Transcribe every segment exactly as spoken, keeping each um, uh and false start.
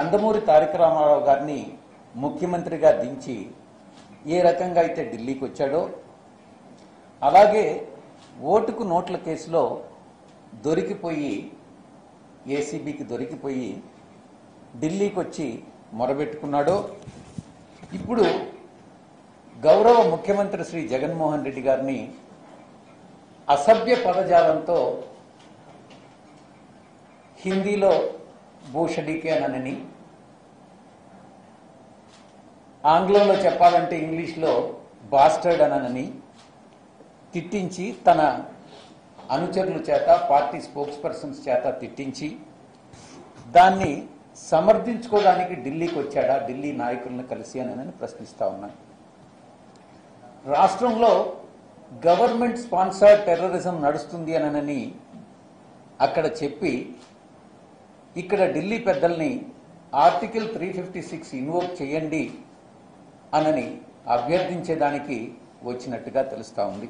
నందమూరి తారక రామారావు గారిని ముఖ్యమంత్రిగా దించి ఏ రకంగా అయితే ఢిల్లీకి వచ్చాడో, అలాగే ఓటుకు నోట్ల కేసులో దొరికిపోయి ఏసీబీకి దొరికిపోయి ఢిల్లీకి వచ్చి మొరబెట్టుకున్నాడో, ఇప్పుడు గౌరవ ముఖ్యమంత్రి శ్రీ జగన్మోహన్ రెడ్డి గారిని అసభ్య పదజాలంతో హిందీలో భూషడికే అనని, ఆంగ్లంలో చెప్పాలంటే ఇంగ్లీష్లో బాస్టర్డ్ అనని తిట్టించి తన అనుచరుల చేత, పార్టీ స్పోక్స్ పర్సన్స్ చేత తిట్టించి దాన్ని సమర్థించుకోవడానికి ఢిల్లీకి వచ్చాడా, ఢిల్లీ నాయకులను కలిసి అని ప్రశ్నిస్తా ఉన్నాను. రాష్ట్రంలో గవర్నమెంట్ స్పాన్సర్డ్ టెర్రరిజం నడుస్తుంది అనని అక్కడ చెప్పి ఇక్కడ ఢిల్లీ పెద్దల్ని article three fifty six invoke చేయండి అనని అభ్యర్థించేదానికి వచ్చినట్టుగా తెలుస్తా ఉంది.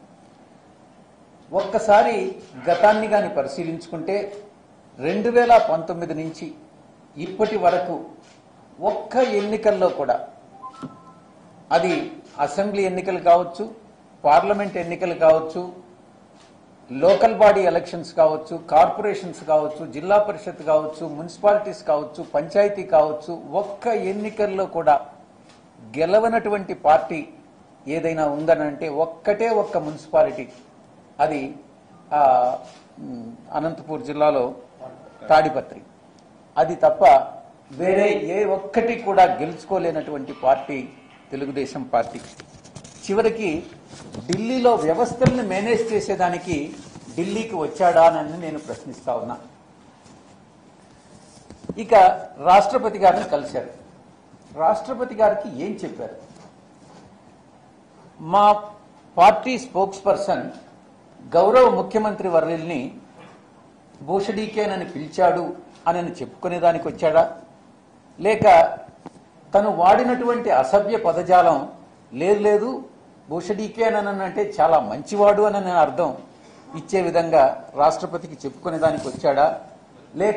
ఒక్కసారి గతాన్ని గాని పరిశీలించుకుంటే రెండు వేల పంతొమ్మిది నుంచి ఇప్పటి వరకు ఒక్క ఎన్నికల్లో కూడా, అది అసెంబ్లీ ఎన్నికలు కావచ్చు, పార్లమెంట్ ఎన్నికలు కావచ్చు, లోకల్ బాడీ ఎలక్షన్స్ కావచ్చు, కార్పొరేషన్స్ కావచ్చు, జిల్లా పరిషత్ కావచ్చు, మున్సిపాలిటీస్ కావచ్చు, పంచాయతీ కావచ్చు, ఒక్క ఎన్నికల్లో కూడా గెలవనటువంటి పార్టీ ఏదైనా ఉందనంటే ఒక్కటే ఒక్క మున్సిపాలిటీ, అది అనంతపూర్ జిల్లాలో తాడిపత్రి. అది తప్ప వేరే ఏ ఒక్కటి కూడా గెలుచుకోలేనటువంటి పార్టీ తెలుగుదేశం పార్టీ. చివరికి ఢిల్లీలో వ్యవస్థల్ని మేనేజ్ చేసేదానికి ఢిల్లీకి వచ్చాడా అని నేను ప్రశ్నిస్తా ఉన్నా. ఇక రాష్ట్రపతి గారిని కలిశారు. రాష్ట్రపతి గారికి ఏం చెప్పారు? మా పార్టీ స్పోక్స్ పర్సన్ గౌరవ ముఖ్యమంత్రి వర్యుల్ని భూషడీకేనని పిలిచాడు అని చెప్పుకునేదానికి వచ్చాడా, లేక తను వాడినటువంటి అసభ్య పదజాలం లేదు లేదు భూషడీకేనంటే చాలా మంచివాడు అని నేను అర్థం ఇచ్చే విధంగా రాష్ట్రపతికి చెప్పుకునేదానికి వచ్చాడా, లేక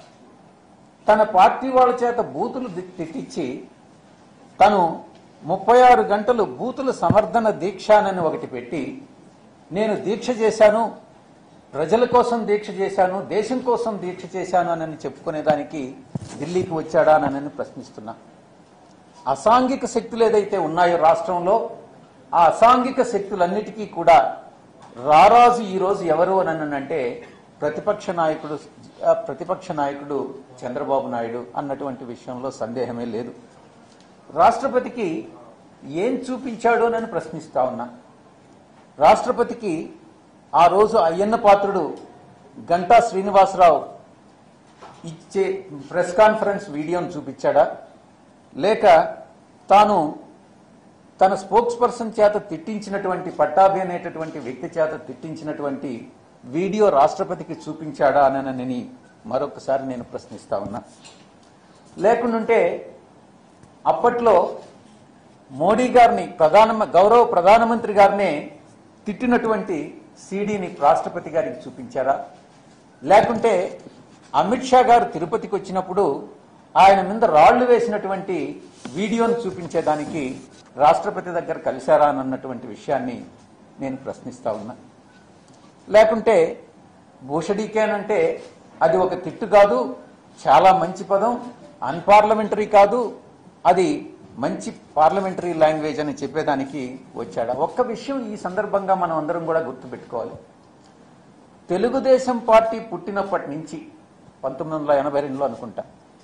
తన పార్టీ వాళ్ళ చేత బూతులు తిట్టించి తను ముప్పై ఆరు గంటలు బూతుల సమర్థన దీక్ష అని ఒకటి పెట్టి నేను దీక్ష చేశాను, ప్రజల కోసం దీక్ష చేశాను, దేశం కోసం దీక్ష చేశాను అని చెప్పుకునేదానికి ఢిల్లీకి వచ్చాడా అని ప్రశ్నిస్తున్నా. అసాంఘిక శక్తులు ఏదైతే ఉన్నాయో రాష్ట్రంలో, ఆ అసాంఘిక శక్తులన్నిటికీ కూడా రారాజు ఈరోజు ఎవరు అని అంటే ప్రతిపక్ష నాయకుడు ప్రతిపక్ష నాయకుడు చంద్రబాబు నాయుడు అన్నటువంటి విషయంలో సందేహమే లేదు. రాష్ట్రపతికి ఏం చూపించాడు అని ప్రశ్నిస్తా ఉన్నా. రాష్ట్రపతికి ఆ రోజు అయ్యన్న పాత్రుడు గంటా శ్రీనివాసరావు ఇచ్చే ప్రెస్ కాన్ఫరెన్స్ వీడియోను చూపించాడా, లేక తాను తన స్పోక్స్ పర్సన్ చేత తిట్టించినటువంటి పట్టాభి అనేటటువంటి వ్యక్తి చేత తిట్టించినటువంటి వీడియో రాష్ట్రపతికి చూపించాడా అని మరొకసారి నేను ప్రశ్నిస్తా ఉన్నా. లేకుంటే అప్పట్లో మోడీ గారిని ప్రధాన గౌరవ ప్రధానమంత్రి గారినే తిట్టినటువంటి సీడీని రాష్ట్రపతి గారికి చూపించారా, లేకుంటే అమిత్ షా గారు తిరుపతికి వచ్చినప్పుడు ఆయన మీద రాళ్లు వేసినటువంటి వీడియోను చూపించేదానికి రాష్ట్రపతి దగ్గర కలిశారా అన్నటువంటి విషయాన్ని నేను ప్రశ్నిస్తా ఉన్నా. లేకుంటే భూషడీకేనంటే అది ఒక తిట్టు కాదు, చాలా మంచి పదం, అన్పార్లమెంటరీ కాదు, అది మంచి పార్లమెంటరీ లాంగ్వేజ్ అని చెప్పేదానికి వచ్చాడా? ఒక్క విషయం ఈ సందర్భంగా మనం అందరం కూడా గుర్తుపెట్టుకోవాలి. తెలుగుదేశం పార్టీ పుట్టినప్పటి నుంచి పంతొమ్మిది వందల ఎనభై రెండులో అనుకుంటా,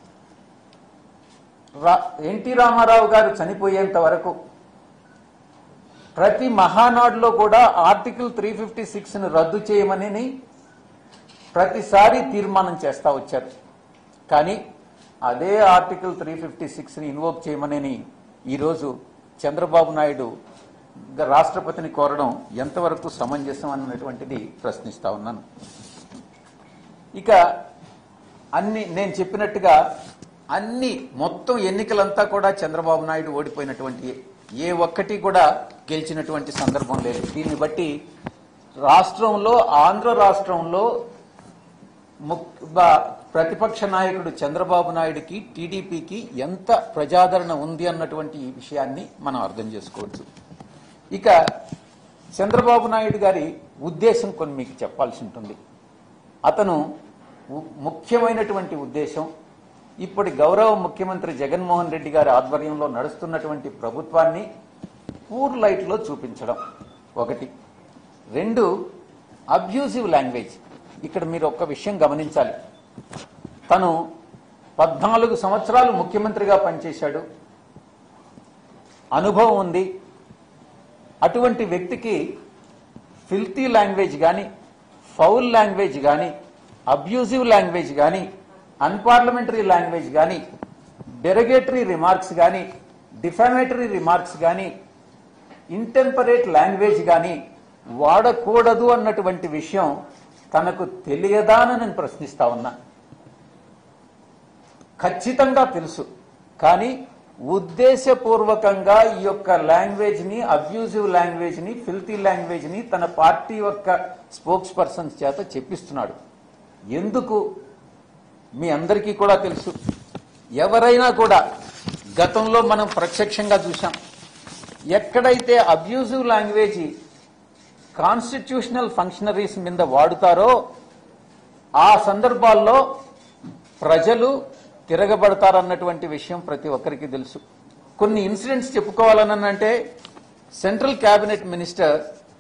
ఎన్టీ రామారావు గారు చనిపోయేంత వరకు ప్రతి మహానాడులో కూడా ఆర్టికల్ త్రీ ఫిఫ్టీ సిక్స్ ను రద్దు చేయమని ప్రతిసారి తీర్మానం చేస్తా వచ్చారు. కానీ అదే ఆర్టికల్ త్రీ ఫిఫ్టీ సిక్స్ ని ఇన్వోక్ చేయమని ఈరోజు చంద్రబాబు నాయుడు రాష్ట్రపతిని కోరడం ఎంతవరకు సమంజసం అన్నటువంటిది ప్రశ్నిస్తా ఉన్నాను. ఇక అన్ని నేను చెప్పినట్టుగా అన్ని మొత్తం ఎన్నికలంతా కూడా చంద్రబాబు నాయుడు ఓడిపోయినటువంటి, ఏ ఒక్కటి కూడా గెలిచినటువంటి సందర్భం లేదు. దీన్ని బట్టి రాష్ట్రంలో, ఆంధ్ర రాష్ట్రంలో ప్రతిపక్ష నాయకుడు చంద్రబాబు నాయుడికి టీడీపీకి ఎంత ప్రజాదరణ ఉంది అన్నటువంటి ఈ విషయాన్ని మనం అర్థం చేసుకోవచ్చు. ఇక చంద్రబాబు నాయుడు గారి ఉద్దేశం కొన్ని మీకు చెప్పాల్సి ఉంటుంది. అతను ముఖ్యమైనటువంటి ఉద్దేశం ఇప్పటి గౌరవ ముఖ్యమంత్రి జగన్మోహన్ రెడ్డి గారి ఆధ్వర్యంలో నడుస్తున్నటువంటి ప్రభుత్వాన్ని పూర్ లైట్లో చూపించడం ఒకటి. రెండు, అబ్యూజివ్ లాంగ్వేజ్. ఇక్కడ మీరు ఒక్క విషయం గమనించాలి. తను పద్నాలుగు సంవత్సరాలు ముఖ్యమంత్రిగా పనిచేశాడు, అనుభవం ఉంది. అటువంటి వ్యక్తికి ఫిల్తీ లాంగ్వేజ్ కానీ, ఫౌల్ లాంగ్వేజ్ కానీ, అబ్యూజివ్ లాంగ్వేజ్ కానీ, అన్పార్లమెంటరీ లాంగ్వేజ్ కానీ, డెరగేటరీ రిమార్క్స్ కానీ, డిఫామేటరీ రిమార్క్స్ కానీ, ఇంటెంపరేట్ లాంగ్వేజ్ కానీ వాడకూడదు అన్నటువంటి విషయం తనకు తెలియదా అని నేను ప్రశ్నిస్తా ఉన్నా. ఖచ్చితంగా తెలుసు, కానీ ఉద్దేశపూర్వకంగా ఈ యొక్క లాంగ్వేజ్ ని, అబ్యూజివ్ లాంగ్వేజ్ ని, ఫిల్తీ లాంగ్వేజ్ ని తన పార్టీ యొక్క స్పోక్స్ పర్సన్స్ చేత చెప్పిస్తున్నాడు. ఎందుకు మీ అందరికీ కూడా తెలుసు. ఎవరైనా కూడా గతంలో మనం ప్రత్యక్షంగా చూసాం. ఎక్కడైతే అబ్యూజివ్ లాంగ్వేజ్ కాన్స్టిట్యూషనల్ ఫంక్షనరీస్ మీద వాడుతారో ఆ సందర్భాల్లో ప్రజలు తిరగబడతారన్నటువంటి విషయం ప్రతి ఒక్కరికి తెలుసు. కొన్ని ఇన్సిడెంట్స్ చెప్పుకోవాలనంటే central cabinet minister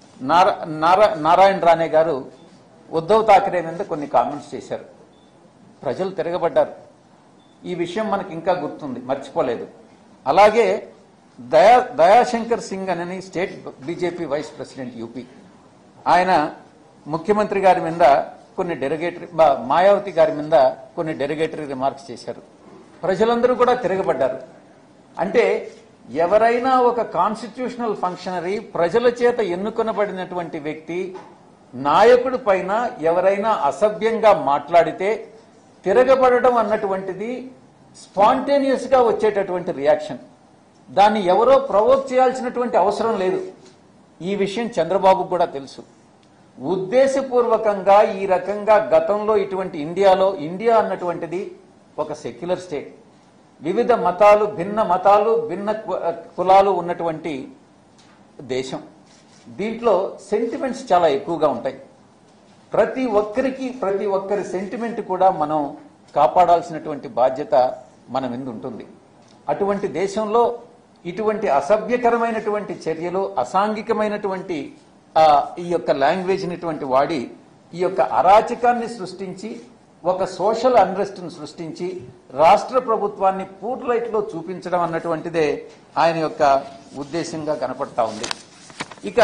Narayan Rane గారు ఉద్ధవ్ ఠాక్రే మీద కొన్ని కామెంట్స్ చేశారు. ప్రజలు తిరగబడ్డారు. ఈ విషయం మనకి ఇంకా గుర్తుంది, మర్చిపోలేదు. అలాగే దయా దయాశంకర్ సింగ్ అని state BJP vice president UP, ఆయన ముఖ్యమంత్రి గారి మీద కొన్ని డెరిగేటరీ, మాయావతి గారి మీద కొన్ని డెరిగేటరీ రిమార్క్స్ చేశారు. ప్రజలందరూ కూడా తిరగబడ్డారు. అంటే ఎవరైనా ఒక కాన్స్టిట్యూషనల్ ఫంక్షనరీ, ప్రజల చేత ఎన్నుకొనబడినటువంటి వ్యక్తి, నాయకుడి పైన ఎవరైనా అసభ్యంగా మాట్లాడితే తిరగబడడం అన్నటువంటిది స్పాంటేనియస్ గా వచ్చేటటువంటి రియాక్షన్. దాన్ని ఎవరో ప్రవోక్ చేయాల్సినటువంటి అవసరం లేదు. ఈ విషయం చంద్రబాబుకు కూడా తెలుసు. ఉద్దేశపూర్వకంగా ఈ రకంగా గతంలో ఇటువంటి ఇండియాలో, ఇండియా అన్నటువంటిది ఒక సెక్యులర్ స్టేట్, వివిధ మతాలు, భిన్న మతాలు, భిన్న కులాలు ఉన్నటువంటి దేశం. దీంట్లో సెంటిమెంట్స్ చాలా ఎక్కువగా ఉంటాయి. ప్రతి ఒక్కరికి, ప్రతి ఒక్కరి సెంటిమెంట్ కూడా మనం కాపాడాల్సినటువంటి బాధ్యత మన మీద ఉంటుంది. అటువంటి దేశంలో ఇటువంటి అసభ్యకరమైనటువంటి చర్యలు, అసాంఘికమైనటువంటి ఈ యొక్క లాంగ్వేజ్ ఇటువంటి వాడి ఈ యొక్క అరాచకాన్ని సృష్టించి, ఒక సోషల్ అన్రెస్ట్ ను సృష్టించి రాష్ట్ర ప్రభుత్వాన్ని పూర్ లైట్ లో చూపించడం అన్నటువంటిదే ఆయన యొక్క ఉద్దేశంగా కనపడతా ఉంది. ఇక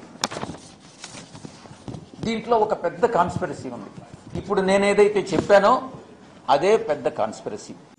దీంట్లో ఒక పెద్ద కాన్స్పిరసీ ఉంది. ఇప్పుడు నేనేదైతే చెప్పానో అదే పెద్ద కాన్స్పిరసీ.